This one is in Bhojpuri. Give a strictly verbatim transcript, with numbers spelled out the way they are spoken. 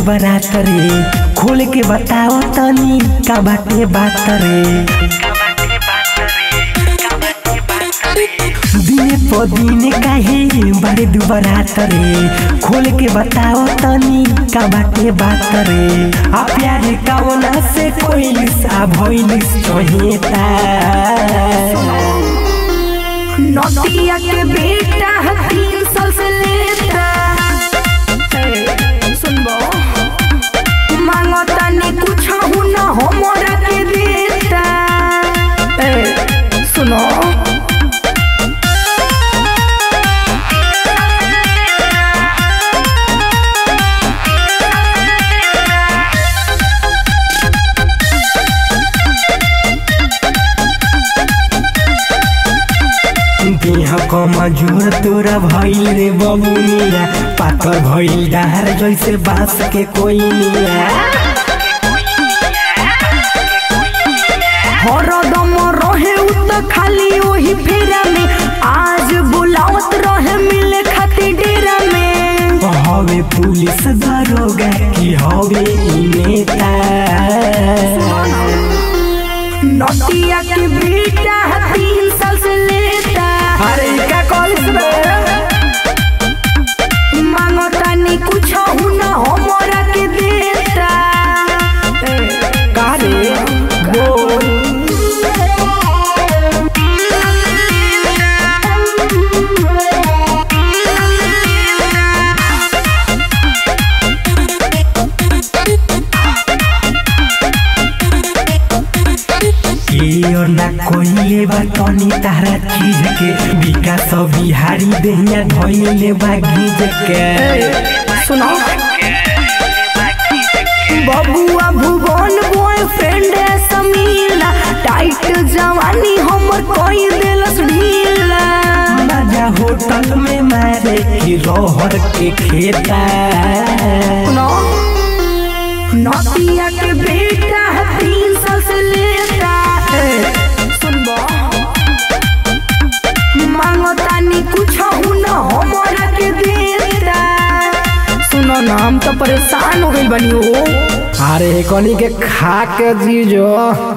दुबारात रे खोल के बताओ तनी का बाटे बात रे। दिने प दिने काहे बारे दुबारात रे खोल के बताओ तनी का बाटे बात रे। आ प्यारे कवना से कोइलिस आ भइलिस चहेता नदिया के बेटा तीन साल से लेता सुनबो मांगो तनी कुछ हूँ न हमरा के देता सुनो कमजोर तोरा भइल रे बबुनिया पाथर भइल डाहर जैसे बांस के कोइनिया। हरदम रहे उ त खाली ओही फेरा में आज बुलावत रहे मिले खातिर डेरा में। हवे पुलिस दरोगा की हवे नेता नदिया के बेटा तीन साल से लेता अरे का कॉलेज मांगो तनी कुछ हूँ न हमरा के देता का रे बोल ना कोइले बा तनी तारा चीज के विकास बिहारी देहिया धइले बा गीज के। सुनो बबुआ भुवन बॉयफ्रेंड समीला टाइट जवानी हमर कोई देलस ढीला। मजा होटल में मारे की रोहर के खेता सुनो नदिया के बेटा तीन साल से लेता सुनबो मांगो तनी कुछ हूँ न हमरा के देता। सुनो ना हम तो परेशान हो गइल बनी हो। अरे कनी के खा के जीजो।